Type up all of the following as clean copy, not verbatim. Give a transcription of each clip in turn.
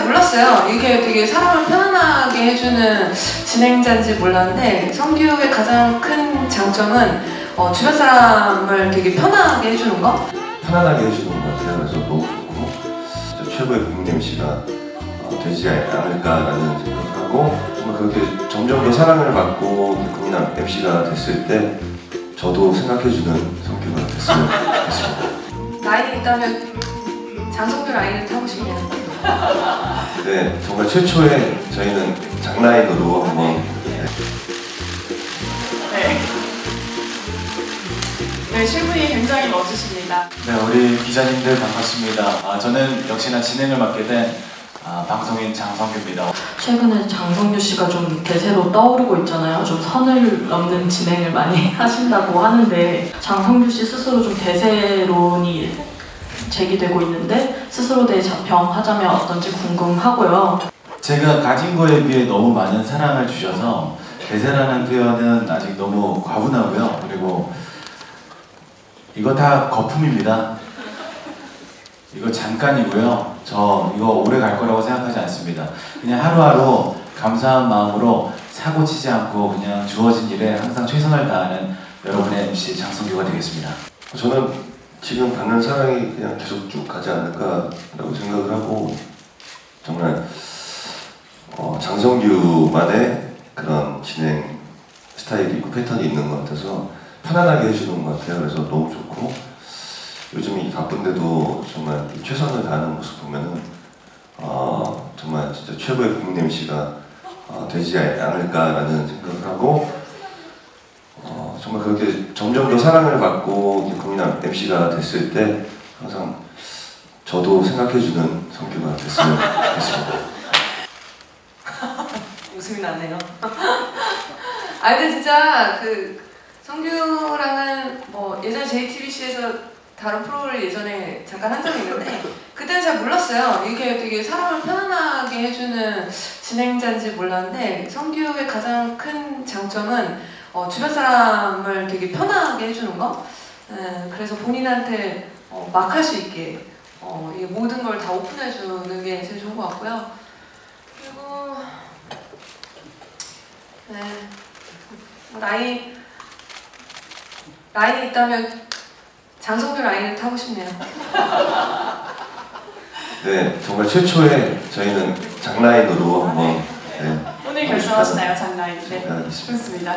잘 몰랐어요. 이게 되게 사람을 편안하게 해주는 진행자인지 몰랐는데, 성규의 가장 큰 장점은 주변 사람을 되게 편하게 해주는 거? 편안하게 해주는 것 같아요. 그래서 너무 좋고 최고의 국민 MC가 되지 않을까라는 생각을 하고, 정말 그렇게 점점 더 사랑을 받고 국민 MC가 됐을 때 저도 생각해주는 성규가 됐으면 좋겠습니다. 라인이 있다면 장성규 라인을 타고 싶네요. 네, 정말 최초에 저희는 장라인으로 한번 네, 실물이 굉장히 멋지십니다. 네, 우리 기자님들 반갑습니다. 저는 역시나 진행을 맡게 된 방송인 장성규입니다. 최근에 장성규 씨가 좀 대세로 떠오르고 있잖아요. 좀 선을 넘는 진행을 많이 하신다고 하는데, 장성규 씨 스스로 좀 대세론이 제기되고 있는데 스스로 대해 자평하자면 어떤지 궁금하고요. 제가 가진 거에 비해 너무 많은 사랑을 주셔서 대세라는 표현은 아직 너무 과분하고요. 그리고 이거 다 거품입니다. 이거 잠깐이고요. 저 이거 오래 갈 거라고 생각하지 않습니다. 그냥 하루하루 감사한 마음으로 사고 치지 않고 그냥 주어진 일에 항상 최선을 다하는 여러분의 MC 장성규가 되겠습니다. 저는 지금 받는 사랑이 그냥 계속 쭉 가지 않을까라고 생각을 하고, 정말 장성규만의 그런 진행 스타일이 있고 패턴이 있는 것 같아서 편안하게 해주는 것 같아요. 그래서 너무 좋고, 요즘 이 바쁜데도 정말 최선을 다하는 모습 보면은 정말 진짜 최고의 국민 MC가 되지 않을까라는 생각을 하고, 정말 그렇게 점점 더 사랑을 받고 국민 MC가 됐을 때 항상 저도 생각해주는 성규가 됐으면 좋겠습니다. 웃음이 나네요. 근데 진짜 성규랑은 예전 JTBC에서 다른 프로를 예전에 잠깐 한 적이 있는데, 그때는 잘 몰랐어요. 이게 되게 사람을 편안하게 해주는 진행자인지 몰랐는데, 성규의 가장 큰 장점은 주변 사람을 되게 편하게 해주는 거? 그래서 본인한테 막 할 수 있게 이 모든 걸 다 오픈해주는 게 제일 좋은 것 같고요. 그리고 라인이 있다면 장성규 라인을 타고 싶네요. 네, 정말 최초에 저희는 장라인으로 한번 오늘 결정하시나요, 장라인? 네, 좋습니다.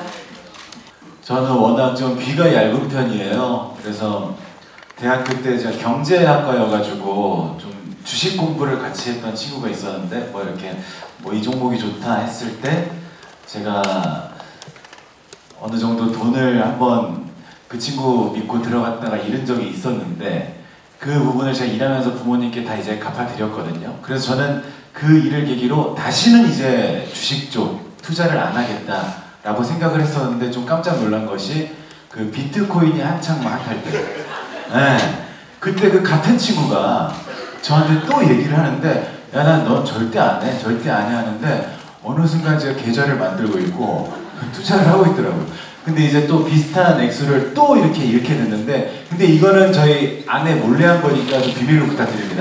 저는 워낙 좀 귀가 얇은 편이에요. 그래서 대학교 때 제가 경제학과여가지고 좀 주식 공부를 같이 했던 친구가 있었는데, 이렇게 이 종목이 좋다 했을 때 제가 어느 정도 돈을 한번 그 친구 믿고 들어갔다가 잃은 적이 있었는데, 그 부분을 제가 일하면서 부모님께 다 이제 갚아드렸거든요. 그래서 저는 그 일을 계기로 다시는 이제 주식 쪽 투자를 안 하겠다 라고 생각을 했었는데, 좀 깜짝 놀란 것이 그 비트코인이 한창 핫할 때, 그때 그 같은 친구가 저한테 또 얘기를 하는데, 야, 넌 절대 안 해, 절대 안 해 하는데, 어느 순간 제가 계좌를 만들고 있고 투자를 하고 있더라고요. 근데 이제 또 비슷한 액수를 또 이렇게 잃게 됐는데, 근데 이거는 저희 아내 몰래 한 거니까 좀 비밀로 부탁드립니다.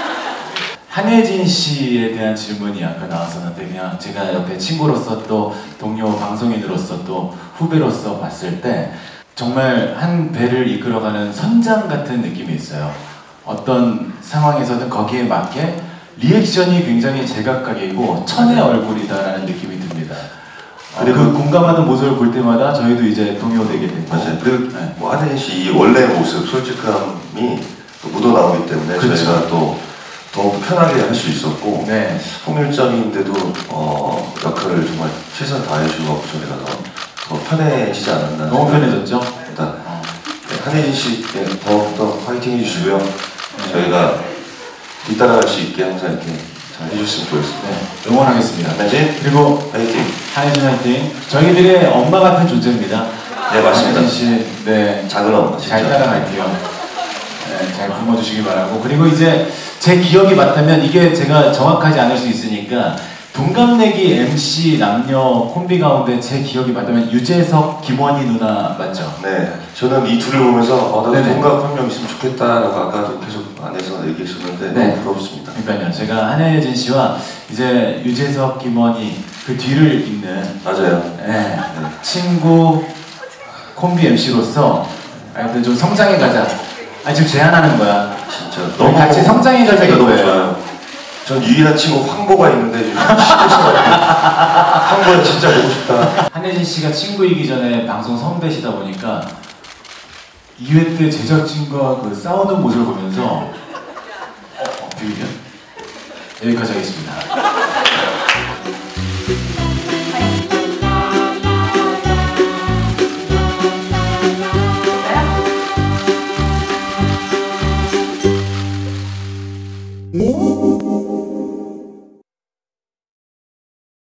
한혜진 씨에 대한 질문이 아까 나왔었는데, 그냥 제가 옆에 친구로서 또 동료 방송인으로서 또 후배로서 봤을 때 정말 한 배를 이끌어가는 선장 같은 느낌이 있어요. 어떤 상황에서든 거기에 맞게 리액션이 굉장히 제각각이고 천의 얼굴이다라는 느낌이 듭니다. 그 공감하는 모습을 볼 때마다 저희도 이제 동요되게 되고. 맞아요. 그리고 한혜진 씨 이 원래 모습, 솔직함이 묻어나오기 때문에 그렇죠. 저희가 또 더욱 편하게 할 수 있었고, 홍일점인데도 역할을 정말 최선 다해주고 저희가 더 편해지지 않았나. 너무 편해졌죠? 일단 한혜진 씨 더욱더 화이팅 해주시고요. 저희가 뒤따라갈 수 있게 항상 이렇게 잘 해주셨으면 좋겠습니다. 네, 응원하겠습니다. 한혜진 그리고 화이팅. 한혜진 화이팅. 저희들의 엄마 같은 존재입니다. 네, 맞습니다. 한혜진 씨, 네, 작은 엄마 진짜. 잘 따라갈게요. 네, 잘 품어주시기 바라고. 그리고 이제 제 기억이 맞다면, 이게 제가 정확하지 않을 수 있으니까, 동갑내기 MC 남녀 콤비 가운데 제 기억이 맞다면 유재석, 김원희 누나 맞죠? 네, 저는 이 둘을 보면서 나도 네네. 동갑 한 명 있으면 좋겠다라고 아까도 계속 안에서 얘기했었는데 네. 너무 부럽습니다. 그러니까요. 제가 한혜진 씨와 이제 유재석, 김원희 그 뒤를 잇는 맞아요. 네, 친구 콤비 MC로서 하여튼 좀 성장해 가자. 지금 제안하는 거야. 진짜 너무 같이 성장해 가자 너무 이거예요. 좋아요. 전 유일한 친구 황보가 있는데 요즘 황보는 진짜 보고 싶다. 한혜진 씨가 친구이기 전에 방송 선배시다 보니까 2회 때 제작진과 그 싸우는 모습을 보면서 비밀이야? 여기까지 하겠습니다.